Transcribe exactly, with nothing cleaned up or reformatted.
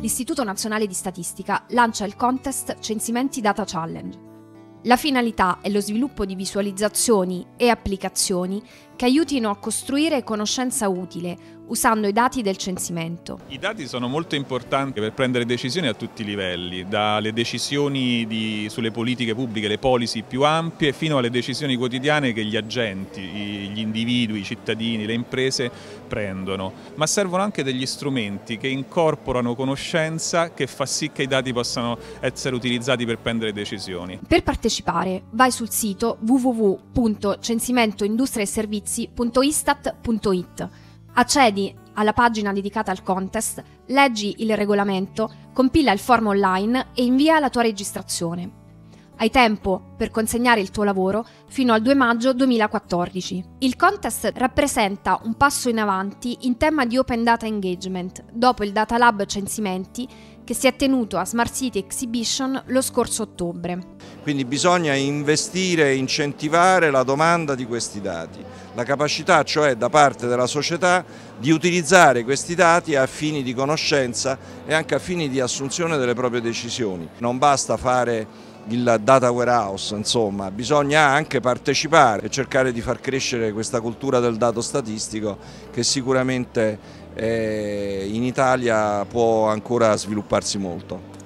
l'Istituto Nazionale di Statistica lancia il contest Censimenti Data Challenge. La finalità è lo sviluppo di visualizzazioni e applicazioni che aiutino a costruire conoscenza utile usando i dati del censimento. I dati sono molto importanti per prendere decisioni a tutti i livelli, dalle decisioni di, sulle politiche pubbliche, le policy più ampie, fino alle decisioni quotidiane che gli agenti, gli individui, i cittadini, le imprese prendono. Ma servono anche degli strumenti che incorporano conoscenza che fa sì che i dati possano essere utilizzati per prendere decisioni. Per partecipare vai sul sito w w w punto censimento industria e servizi punto istat punto it. Accedi alla pagina dedicata al contest, leggi il regolamento, compila il form online e invia la tua registrazione. Hai tempo per consegnare il tuo lavoro fino al due maggio duemilaquattordici. Il contest rappresenta un passo in avanti in tema di Open Data Engagement, dopo il Data Lab Censimenti che si è tenuto a Smart City Exhibition lo scorso ottobre. Quindi bisogna investire e incentivare la domanda di questi dati, la capacità cioè da parte della società di utilizzare questi dati a fini di conoscenza e anche a fini di assunzione delle proprie decisioni. Non basta fare il data warehouse, insomma, bisogna anche partecipare e cercare di far crescere questa cultura del dato statistico che sicuramente eh, in Italia può ancora svilupparsi molto.